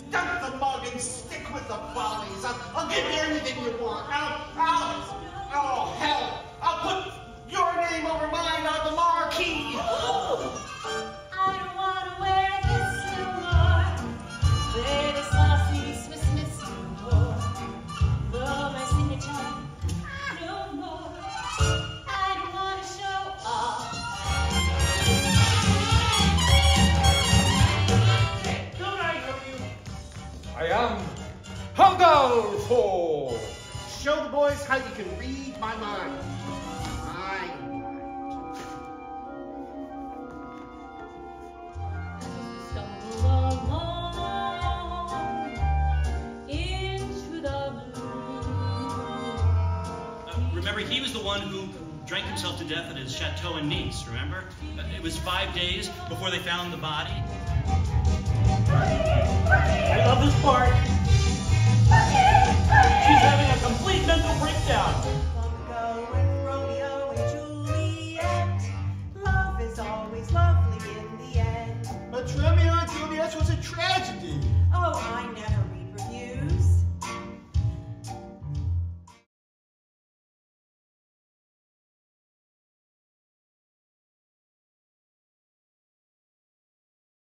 dump the mug and stick with the follies. I'll give you anything you want. Oh, hell, I'll put your name over mine on the marquee. I don't want to wear this no more. Wear this glossy Swiss Miss no more. Though my signature no more. I don't want to show off. Don't I know you? I am Haldolfo. Show the boys how you can read my mind. Remember, he was the one who drank himself to death at his chateau in Nice, remember? It was 5 days before they found the body. I love this part. She's having a complete mental breakdown. Long ago with Romeo and Juliet, love is always lovely in the end. But Romeo and Juliet was a tragedy. Oh, I never